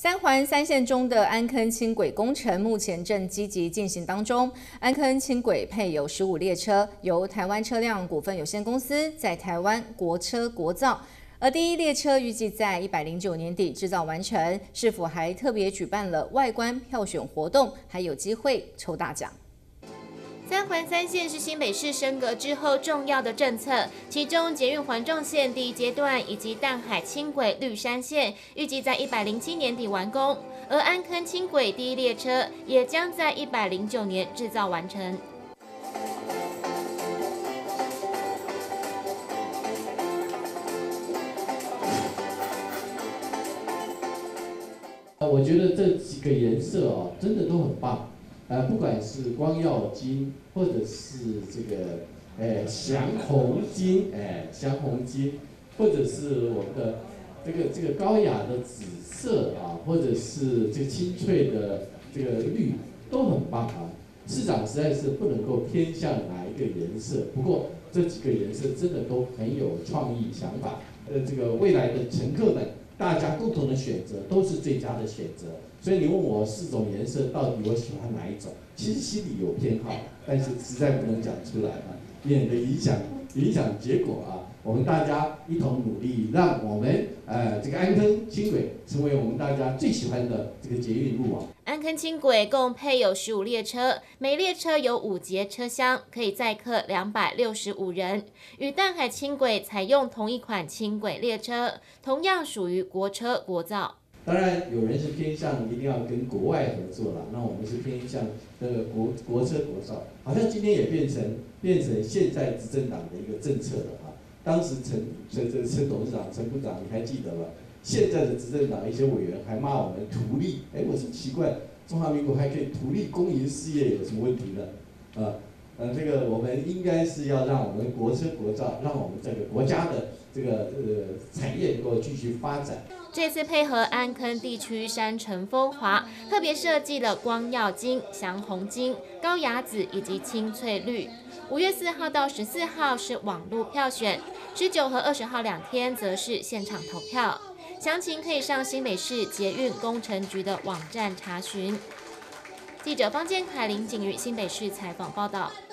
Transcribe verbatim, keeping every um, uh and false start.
三环三线中的安坑轻轨工程目前正积极进行当中。安坑轻轨配有十五列车，由台湾车辆股份有限公司在台湾国车国造。而第一列车预计在一百零九年底制造完成。市府还特别举办了外观票选活动，还有机会抽大奖。 三环三线是新北市升格之后重要的政策，其中捷运环状线第一阶段以及淡海轻轨绿山线预计在一百零七年底完工，而安坑轻轨第一列车也将在一百零九年制造完成。 我觉得这几个颜色哦，真的都很棒。 呃，不管是光耀金，或者是这个，呃，祥红金，哎、呃，祥红金，或者是我们的这个这个高雅的紫色啊，或者是这个清脆的这个绿，都很棒啊。市长实在是不能够偏向哪一个颜色，不过这几个颜色真的都很有创意想法。呃，这个未来的乘客们，大家共同的选择都是最佳的选择。 所以你问我四种颜色到底我喜欢哪一种？其实心里有偏好，但是实在不能讲出来啊，免得影响影响结果啊。我们大家一同努力，让我们呃这个安坑轻轨成为我们大家最喜欢的这个捷运路网。 安坑轻轨共配有十五列车，每列车有五节车厢，可以载客两百六十五人。与淡海轻轨采用同一款轻轨列车，同样属于国车国造。 当然，有人是偏向一定要跟国外合作了，那我们是偏向那个国国车国造，好像今天也变成变成现在执政党的一个政策了啊。当时陈陈陈陈董事长、陈部长，你还记得吗？现在的执政党一些委员还骂我们图利，哎，我说奇怪，中华民国还可以图利公营事业，有什么问题呢？啊，呃，这个我们应该是要让我们国车国造，让我们这个国家的这个呃产业能够继续发展。 这次配合安坑地区山城风华，特别设计了光耀金、祥红金、高雅紫以及清翠绿。五月四号到十四号是网络票选，十九和二十号两天则是现场投票。详情可以上新北市捷运工程局的网站查询。记者方建凯、林景瑜新北市采访报道。